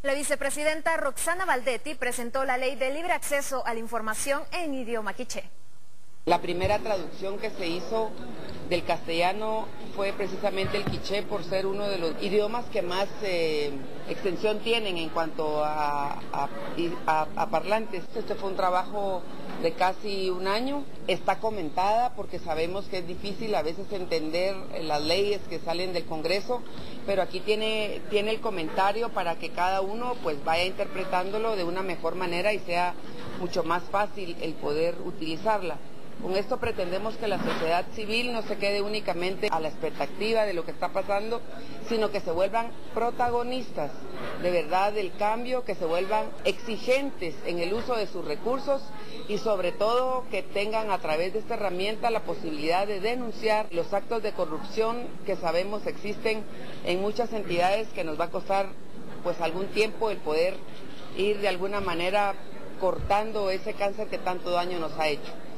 La vicepresidenta Roxana Valdetti presentó la ley de libre acceso a la información en idioma quiché. La primera traducción que se hizo del castellano fue precisamente el quiché, por ser uno de los idiomas que más extensión tienen en cuanto a parlantes. Este fue un trabajo de casi un año. Está comentada porque sabemos que es difícil a veces entender las leyes que salen del Congreso, pero aquí tiene el comentario para que cada uno pues vaya interpretándolo de una mejor manera y sea mucho más fácil el poder utilizarla. Con esto pretendemos que la sociedad civil no se quede únicamente a la expectativa de lo que está pasando, sino que se vuelvan protagonistas de verdad del cambio, que se vuelvan exigentes en el uso de sus recursos y sobre todo que tengan a través de esta herramienta la posibilidad de denunciar los actos de corrupción que sabemos existen en muchas entidades, que nos va a costar pues algún tiempo el poder ir de alguna manera cortando ese cáncer que tanto daño nos ha hecho.